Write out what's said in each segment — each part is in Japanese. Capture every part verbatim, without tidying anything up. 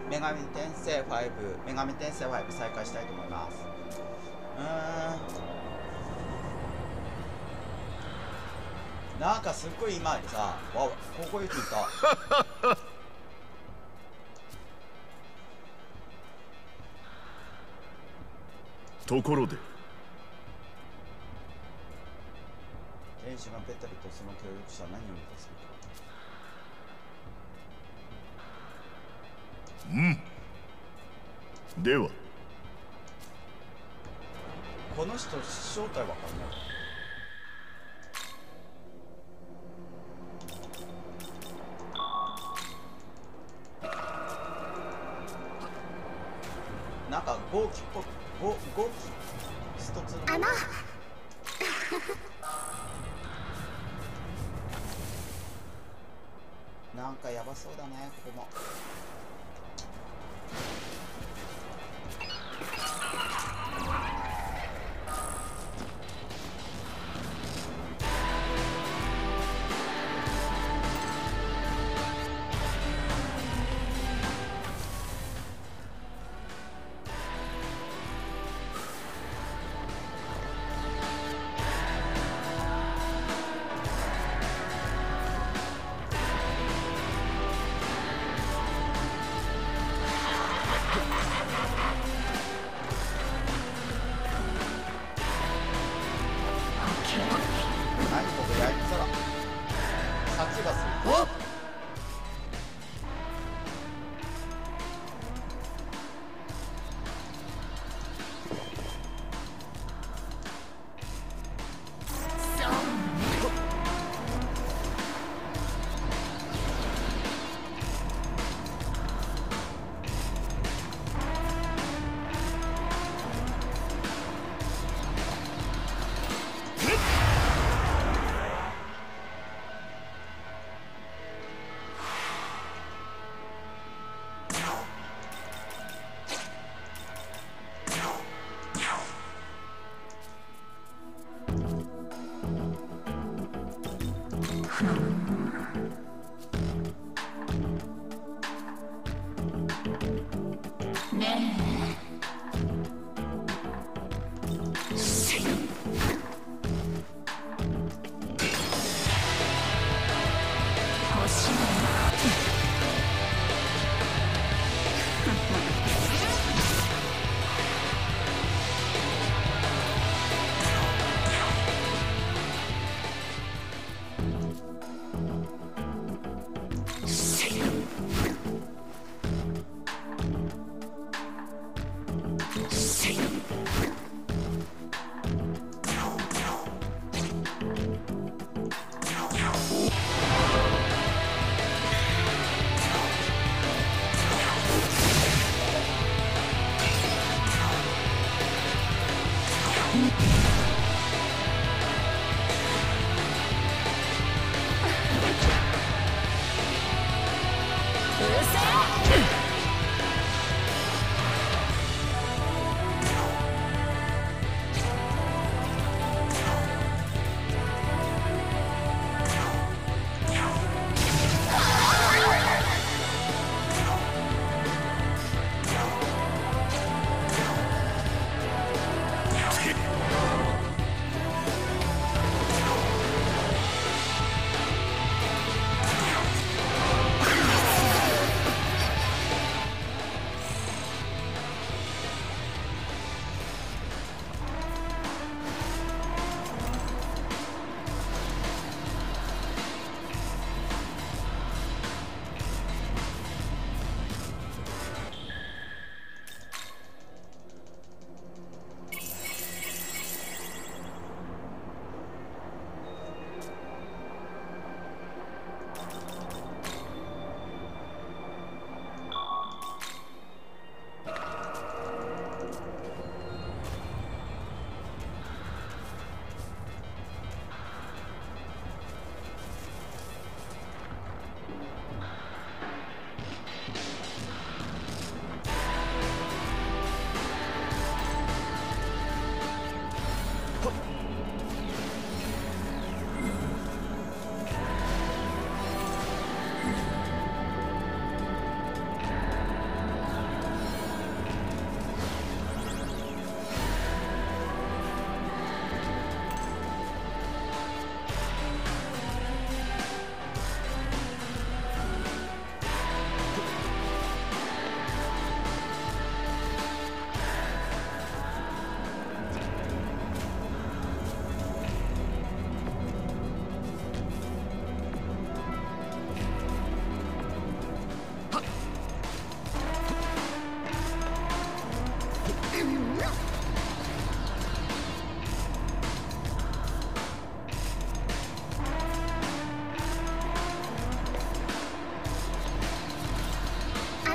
女神転生ファイブ、女神転生ファイブ再開したいと思います。うーん、なんかすっごい今さ、わ、ここいう人いた。 ところで天使がペタルとその協力者は何を目指すのか。 うん。ではこの人正体わかんない。なんか豪気っぽく、豪豪気一つのあのなんかやばそうだね、ここも。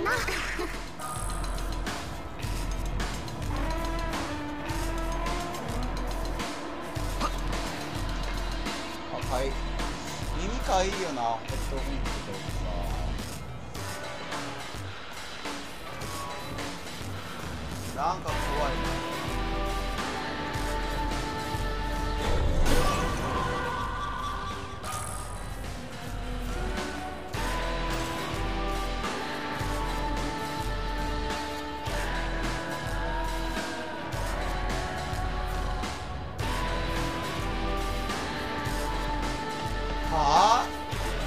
赤い耳かいいよな、ヘッドホンってさ、なんか怖いな。はあ？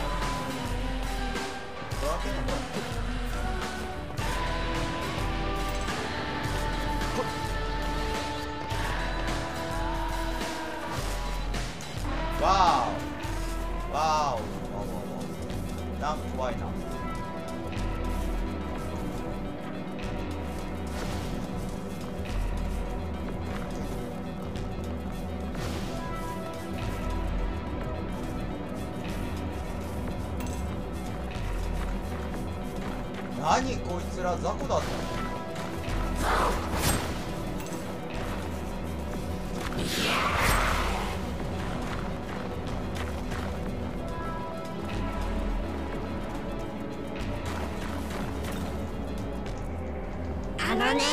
どうやってんのこれ。わーお。わーお。わーお。なんか怖いな。何こいつら雑魚だったの？ あのね。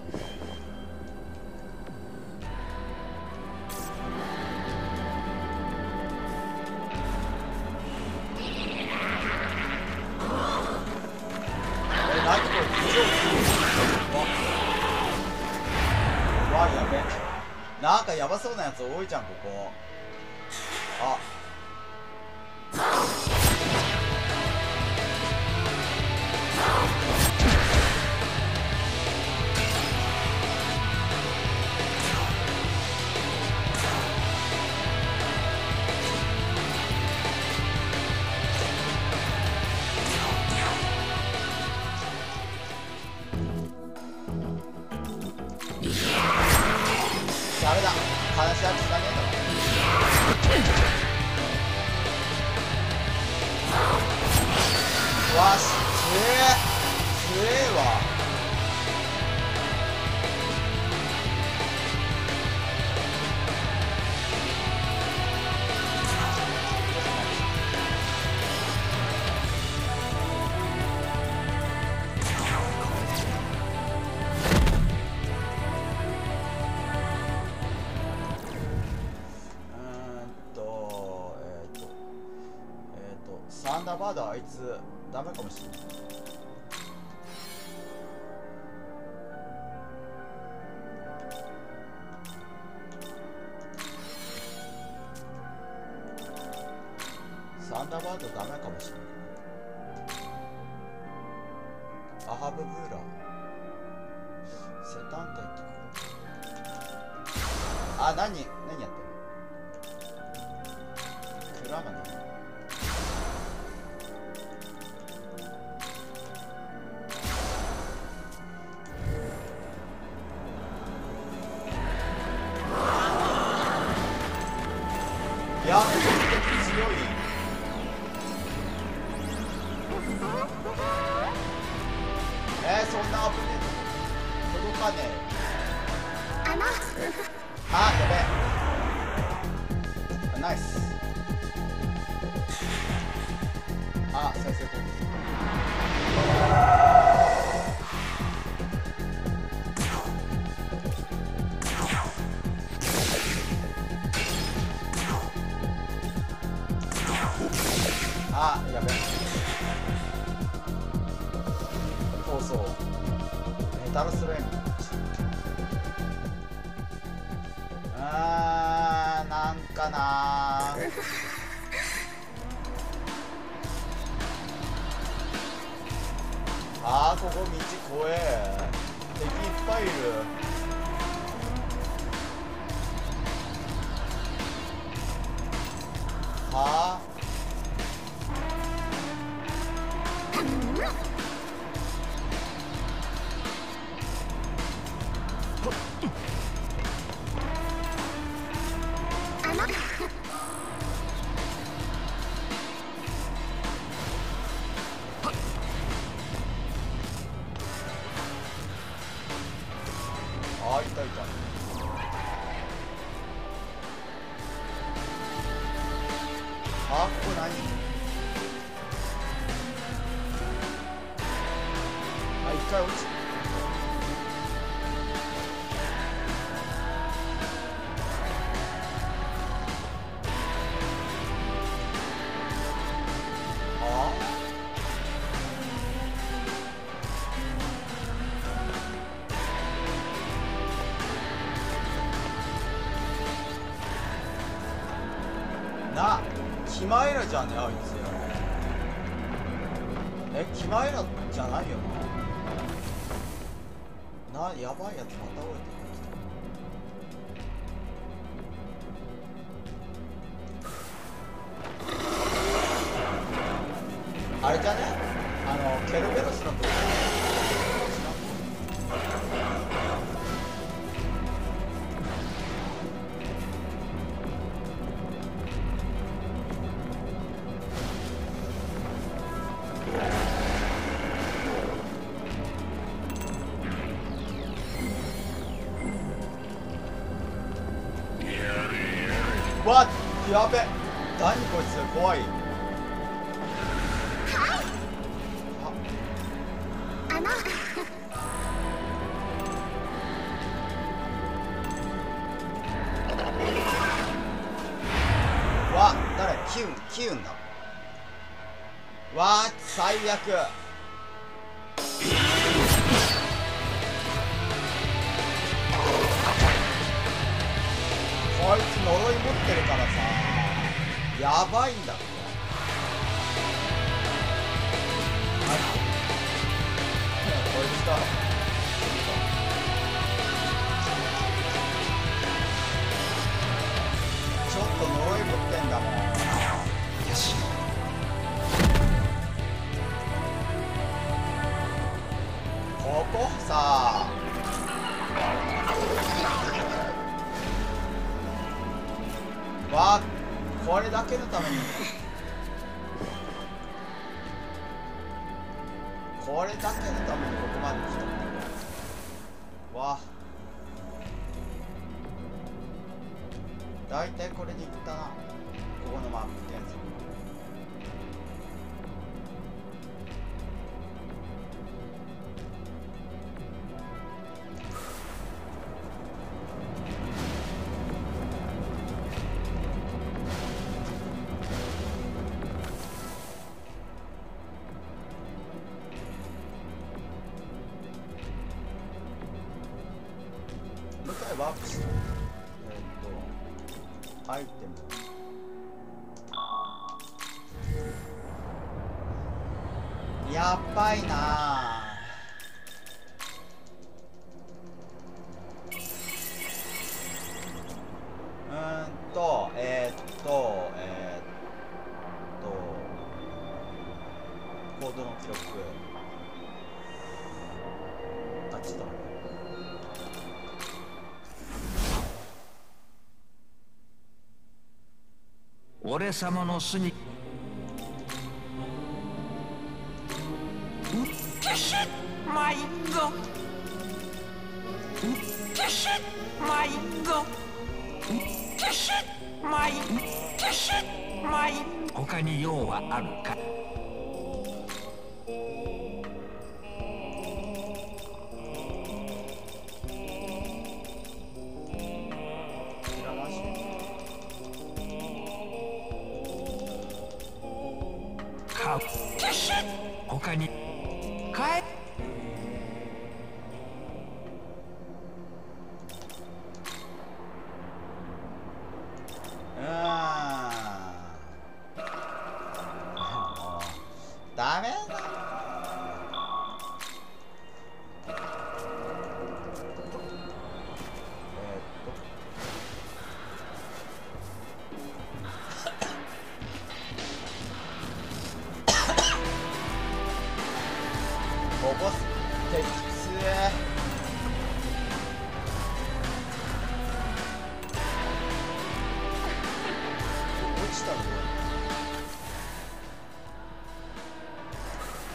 わやべ、なんかヤバそうなやつ多いじゃんここ。あダメだ、話し合いつかねえだろ。わし、強え強えわ。サンダーバードはあいつダメかもしれない。サンダーバードダメかもしれない。アハブブーラーセタンタイってあ、何何やってんの？クラマね。いや、強い。えー、そんな危ねえ届かねえ。 あのあ、やべえ。ナイス。あ、再生攻撃。あ、やべえ。逃走。メタルスレイム。あー、なんかなー。あー、ここ道怖え。敵いっぱいいる。はあ。 いたいた。あ、ここ何？あ、一回落ちた。な、キマエラじゃねあいつ。え、キマエラじゃないよな。な、やばいやつまた降りてきた。あれじゃね、あのケルベロスの部分。わっ、やべ、何こいつ、怖い。 あのわ、誰？キウン、キウンだ。わー、最悪。こいつ呪い持ってるからさ、やばいんだって。はい、こいつか。ちょっと呪い持ってんだもん。よし。ここさ、わあ、これだけのためにこれだけのためにここまで来た。わあ、だいたいこれに行ったな、ここのマップってやつ。ワープして、えー、っとアイテムやばいな。うーんとえー、っとえー、っとコードの記録、あ、ちょっと待って、 俺様の巣にうっけしまいごうっけしまいごうっけしまいうっけしまい。他に用はあるか？他に帰っうーんダメだ。ここ敵つえ。落ちたの？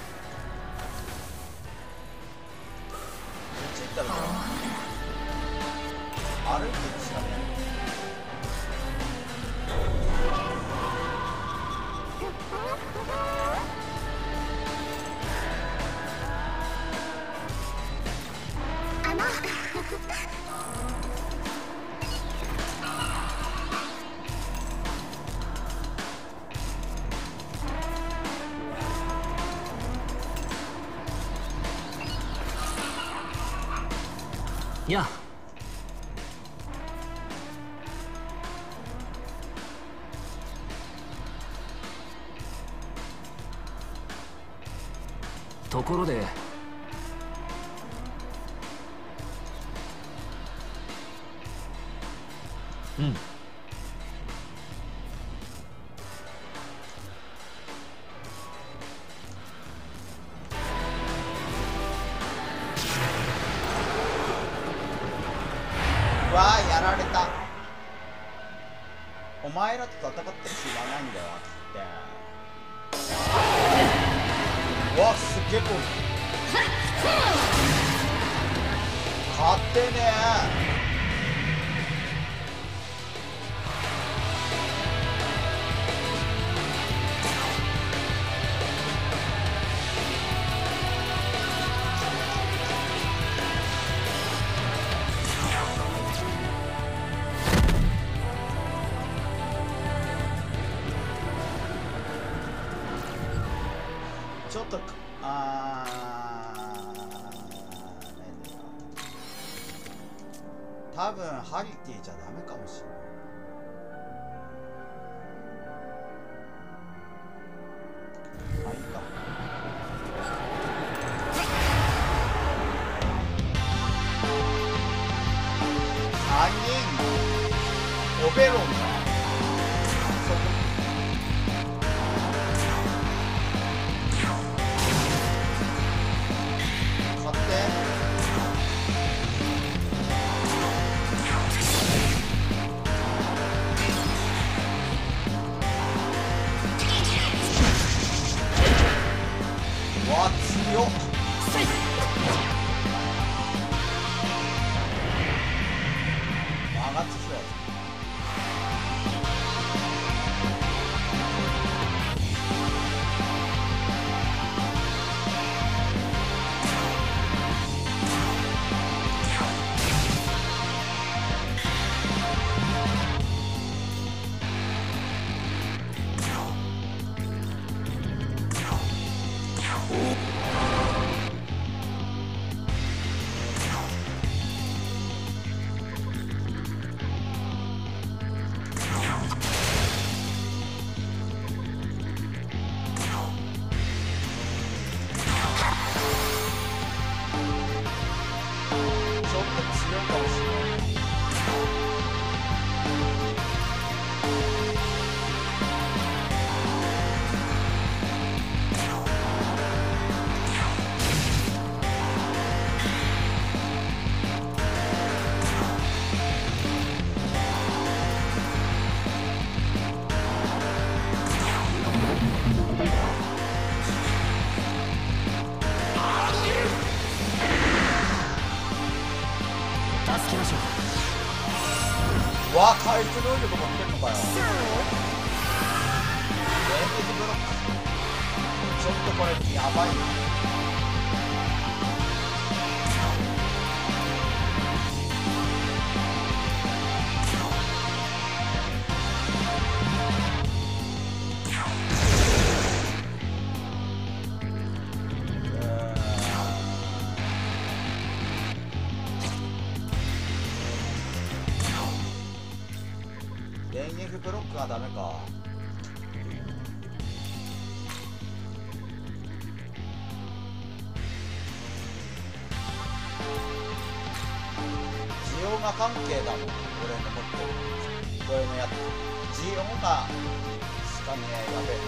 落ちたの？ 歩いてるしかね。 あのやあ、ところでうんうわー、やられた。お前らと戦ってる暇ないんだよって。うわ、すっげえこう勝ってねえ。ちょっとあー多分ハリティじゃダメかもしれない。まあいいか。さんにんオベロンだ。そこわ、強っ。曲がってきたよ。わあ、回復能力持ってんのかよ。 そう連続ブロック。ちょっとこれやばいな。電撃ブロックはダメか。ジオガ関係だもん、俺の持ってるこれのやつ。ジオガしかねえ。やべえ。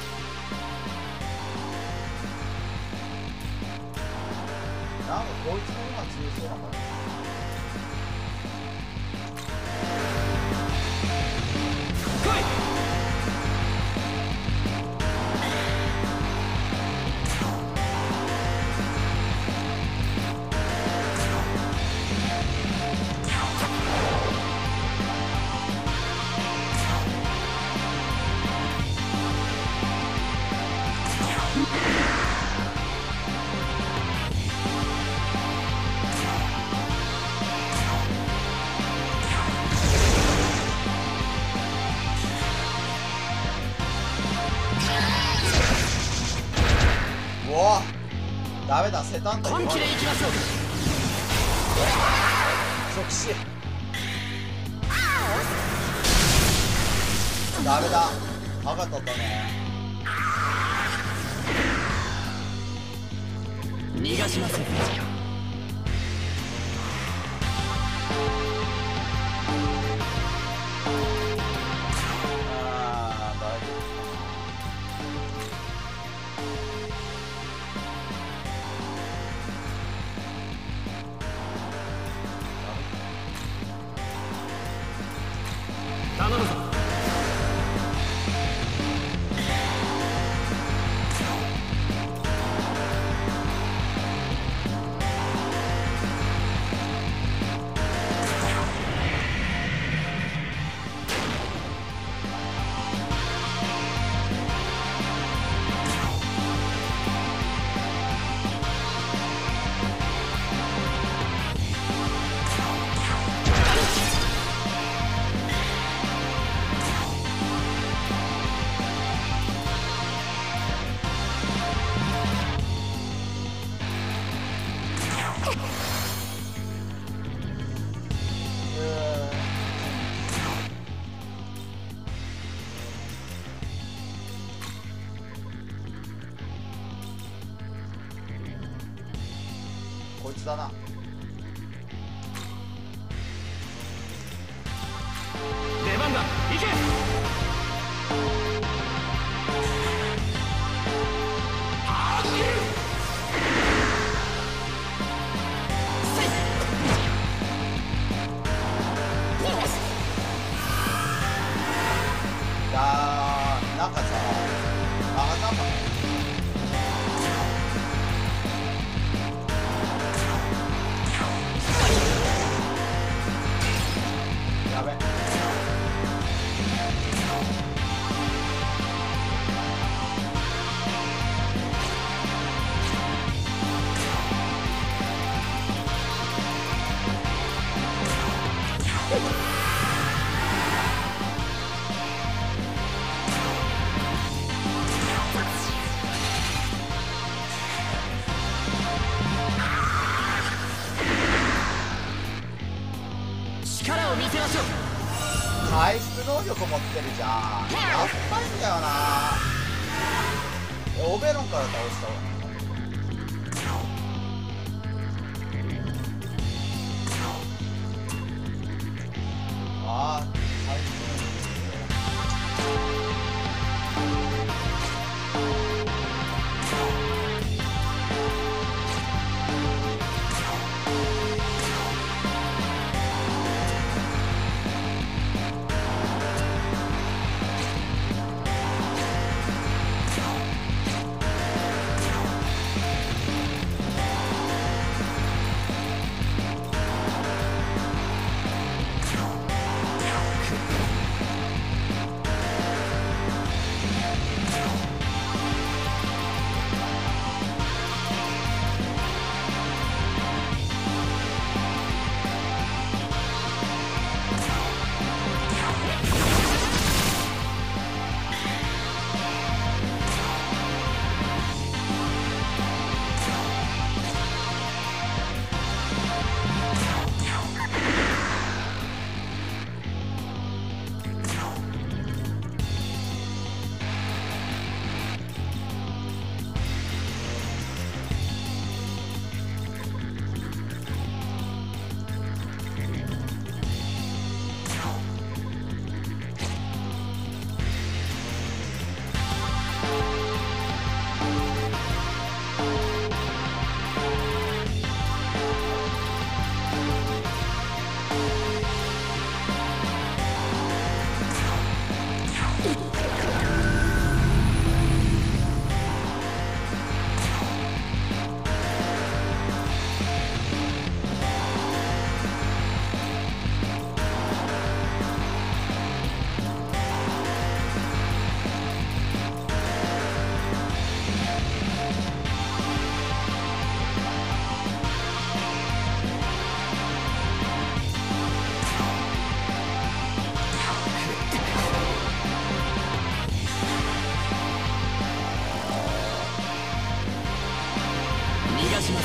なんかこいつの方が強そうな感じ。 セタンと本気でいきましょうか。 即死。ダメだ、歯が立ったね。 逃がしません。 あー、大丈夫。 頼むぞ。 こいつだな。 出番だ。行け。 いやー、なんかさ、バカだもんね。やべ。 力を見せましょう。 回復能力持ってるじゃん。やっばいんだよな。オベロンから倒したわ。あー、回復能力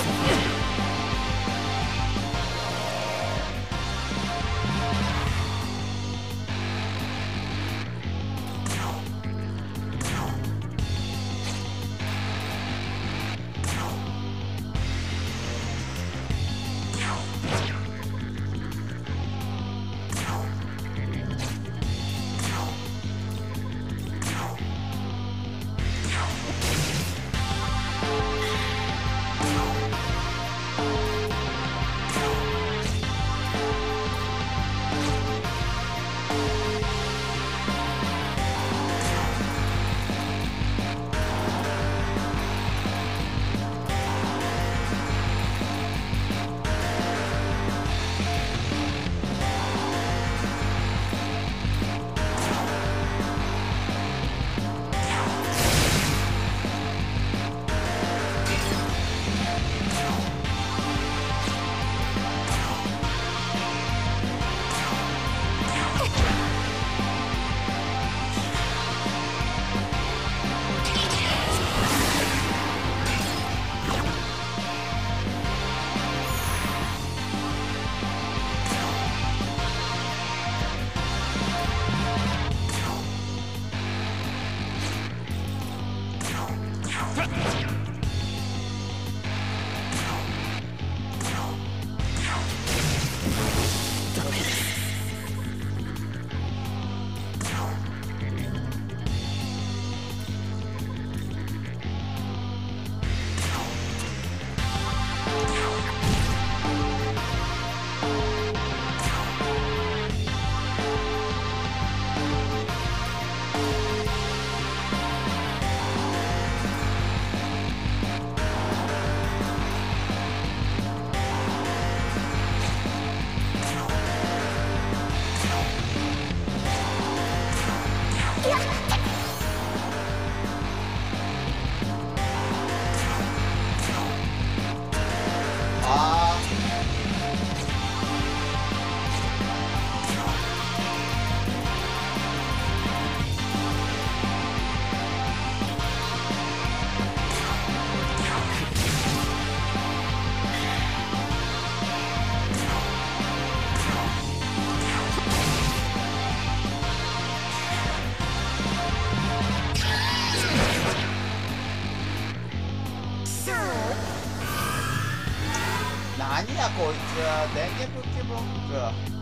何やこいつ、電源復旧ブロック。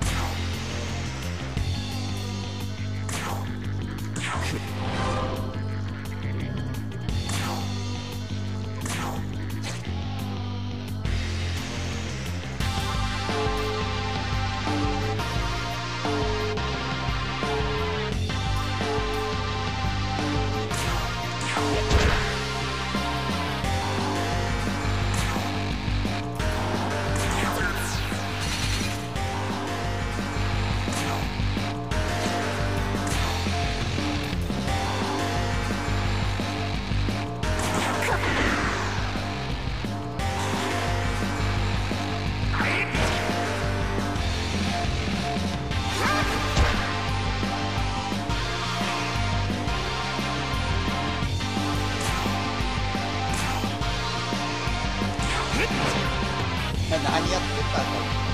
何やってたんだろう。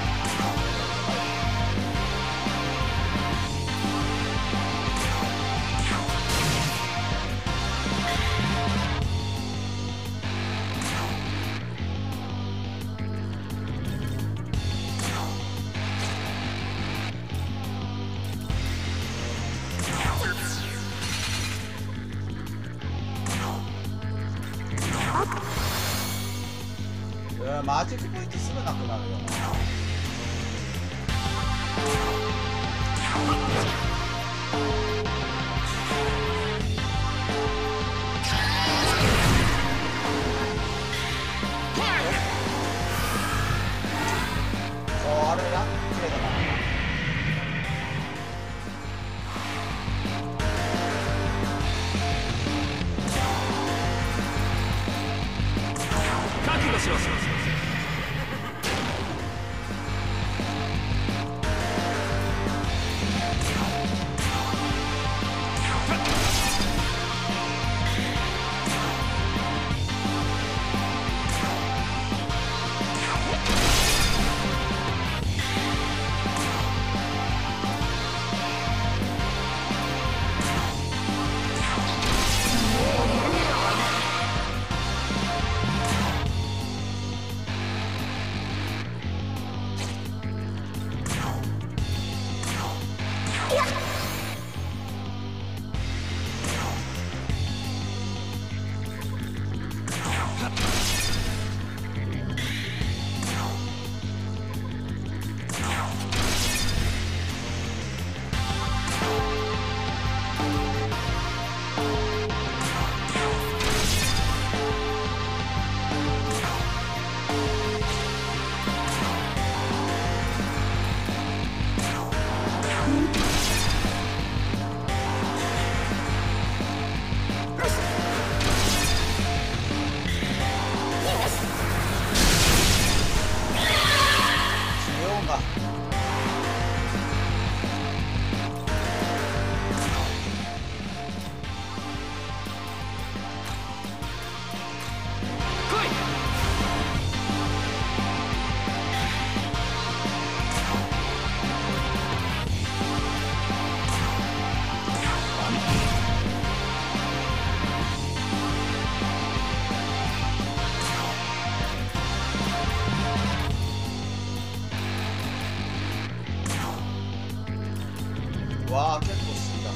マジックポイントすぐなくなるよな。これラッキーだな。 覚悟しろ。 わあ結構死んだ。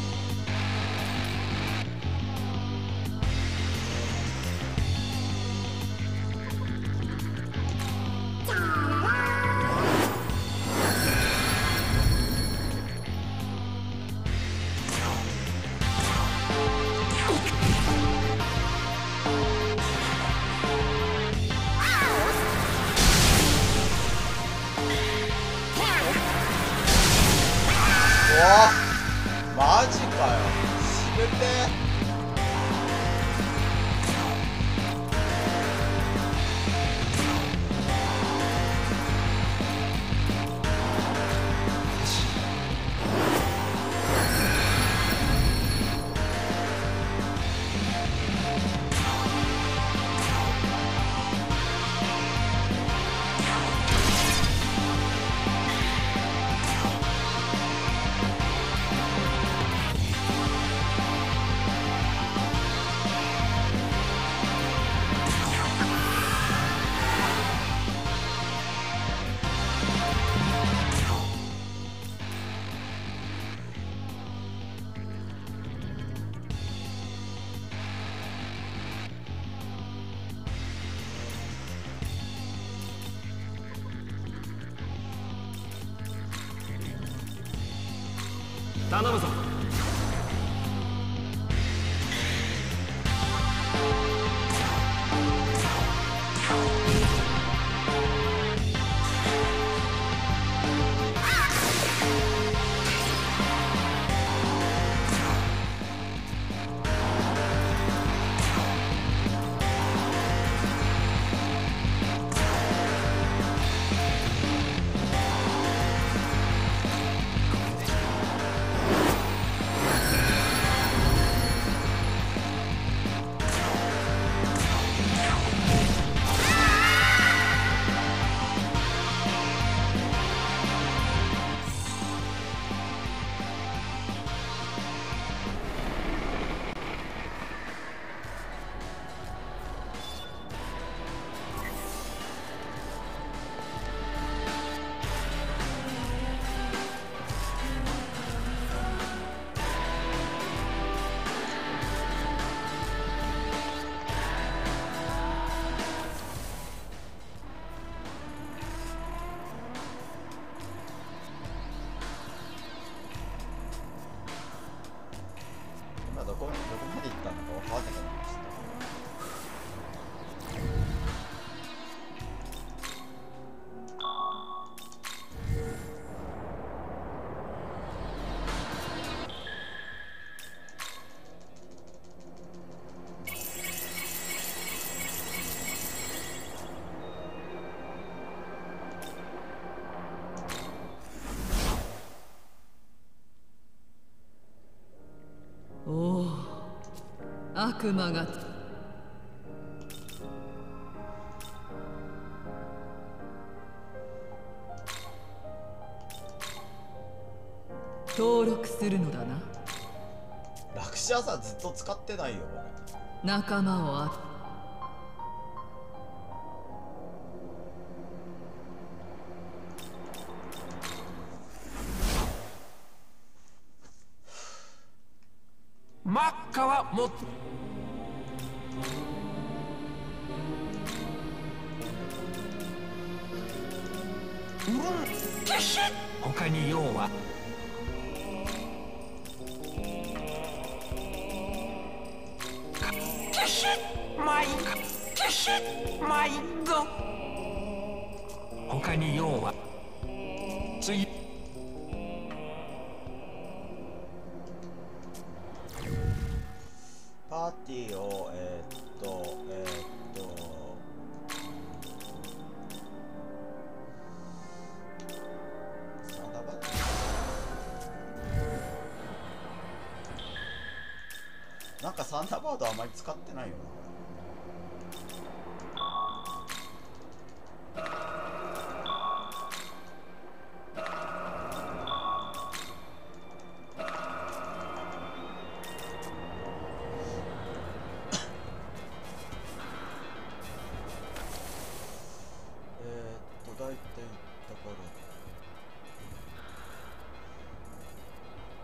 マジかよ、死ぬて。 頼むぞ。今どこどこまで行ったのか分からなくなりました。 おお、悪魔が登録するのだな。 ラクシアさんずっと使ってないよこれ。 仲間をあマッカはもっうんけし他に用はけしマイカけしマイゴ他に用は次パーティーをえー、っとえー、っとサンダーバードなんかサンダーバードあまり使ってないよな。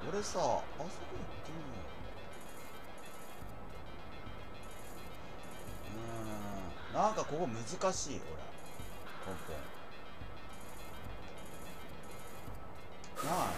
俺さ、あそこ行ってみよう。うーん、なんかここ難しい、俺。根本。なあ。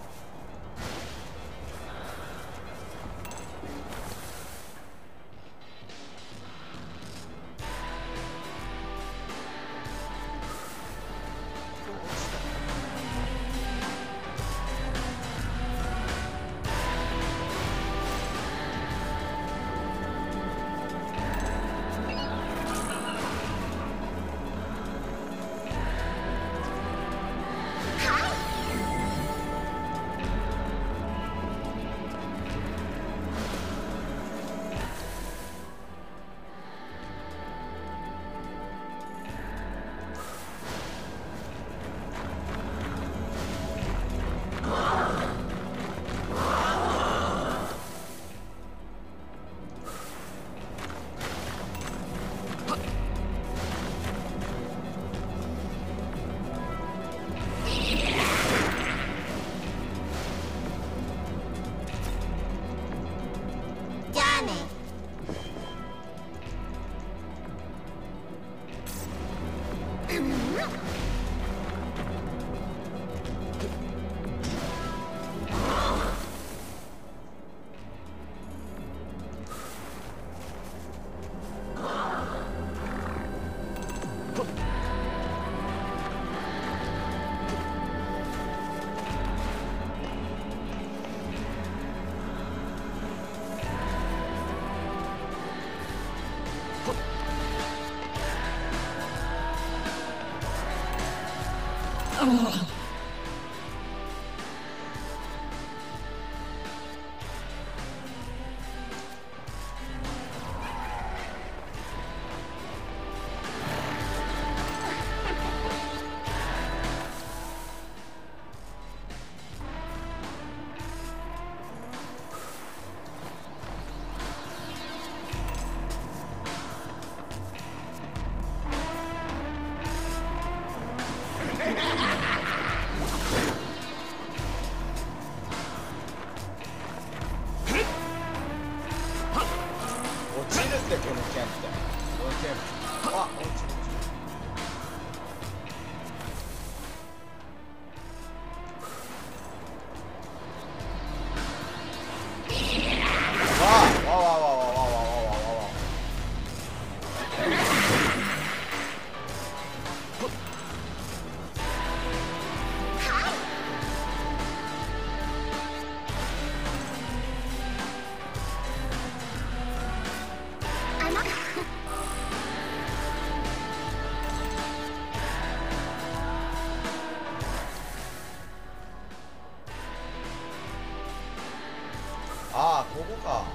ああ、ここか。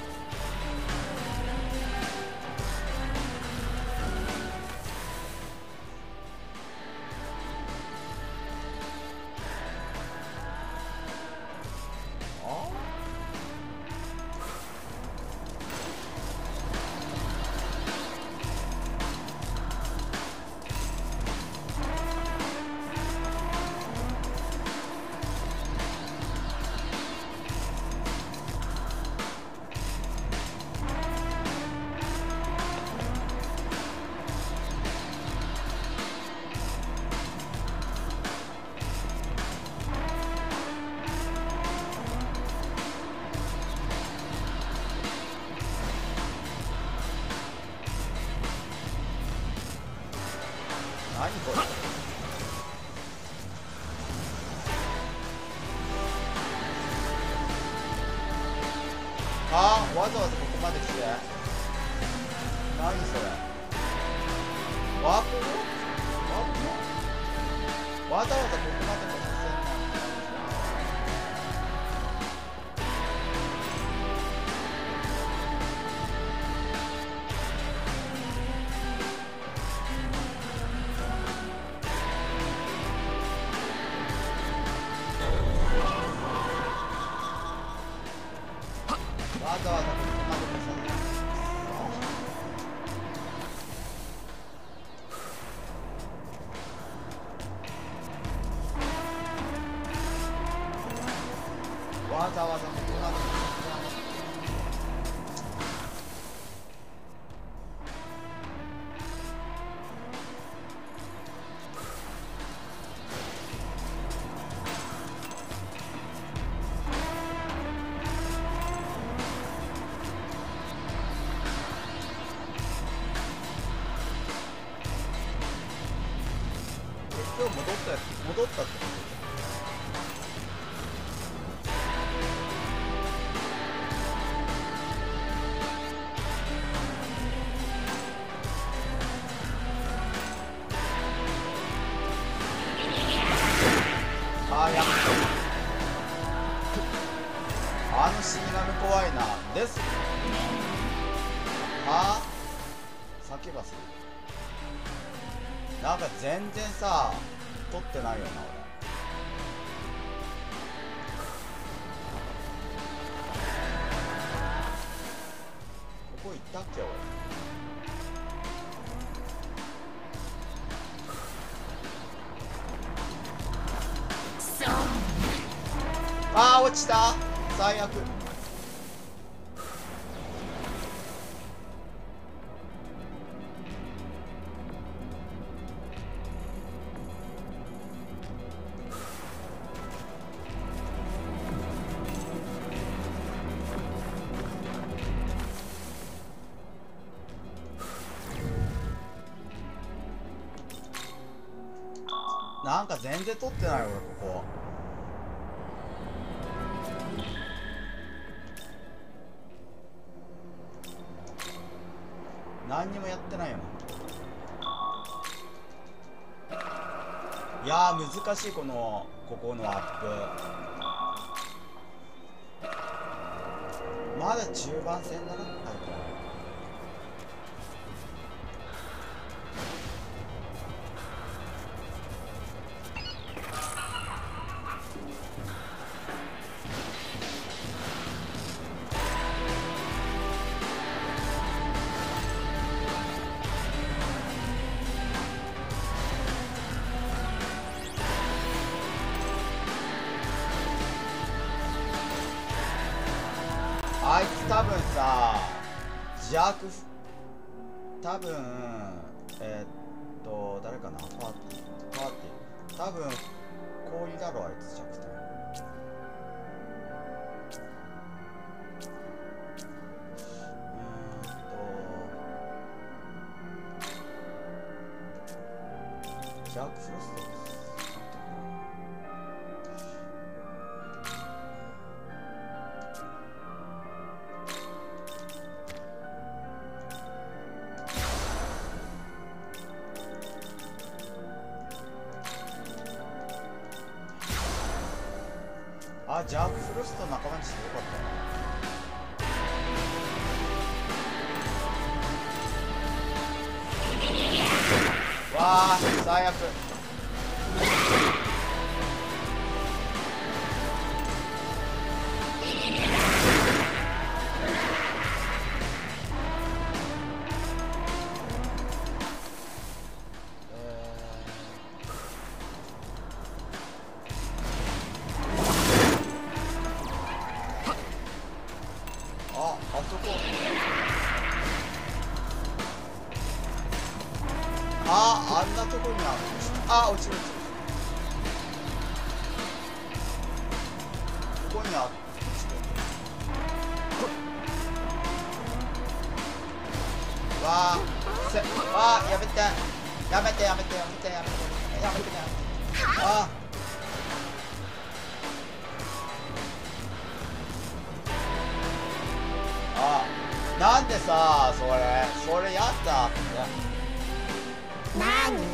何これ。ああ、わざわざここまで来て。何それ。ワープ？ワープ？わざわざここまで来させんの。わざわざここまで来させんの。 わざわざここまで。今日戻ったやつ戻ったってこと？あーやっあの死神怖いなですはあ叫ばすなんか全然さ撮ってないよな俺ここ行ったっけ俺あー落ちた最悪なんか全然撮ってない俺ここ何にもやってないよないやー難しいこのここのアップまだ中盤戦だなはいあいつ多分さ邪悪多分えー、っと誰かなパーティーパーティー多分氷だろあいつ弱点うーんとジャークフロストですあ、ジャークフロスト仲間にしてよかったなわあ最悪あ、あんなとこにある。あ、落ちる落ちる。ここにある。わあ、せ、わあ、やめて。やめてやめてやめてやめてやめてね。あ。あ、なんでさ、それ、それやったって。 なに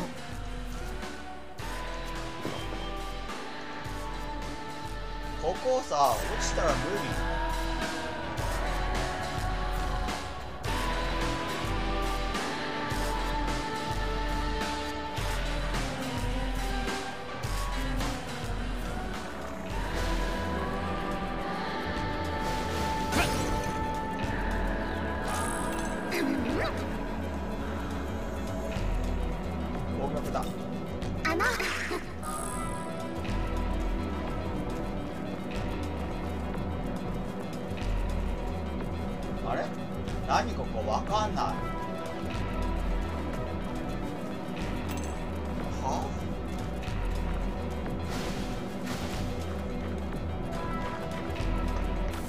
ここさ落ちたら無理音楽だあの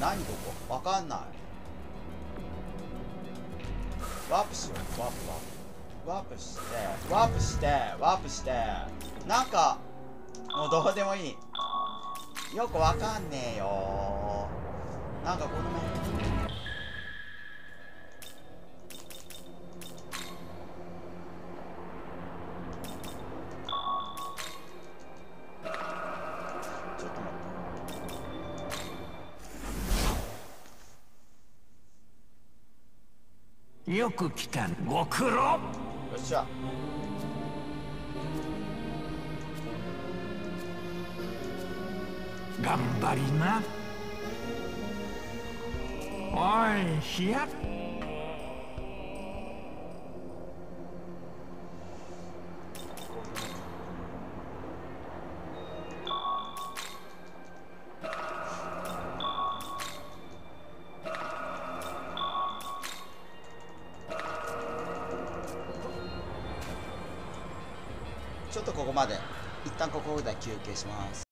何ここわかんない。ワープしよう。ワープワープワープしてワープしてワープしてなんかもうどうでもいい。よくわかんねえよ。なんかこのちょっと待って。 よく来た。ご苦労。 よっしゃ。 頑張りな。おい、ひや。 ちょっとここまで一旦ここで休憩します。